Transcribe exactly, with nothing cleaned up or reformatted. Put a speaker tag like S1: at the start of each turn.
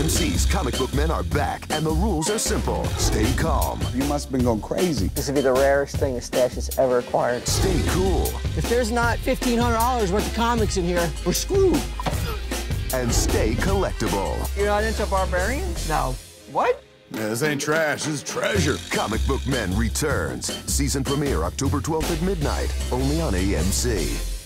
S1: M C's Comic Book Men are back, and the rules are simple. Stay calm.
S2: You must have been going crazy.
S3: This would be the rarest thing the stash has ever acquired.
S1: Stay cool.
S4: If there's not fifteen hundred dollars worth of comics in here, we're screwed.
S1: And stay collectible.
S3: You're not into barbarians?
S4: No. What?
S5: Yeah, this ain't trash, this is treasure.
S1: Comic Book Men returns. Season premiere October twelfth at midnight, only on A M C.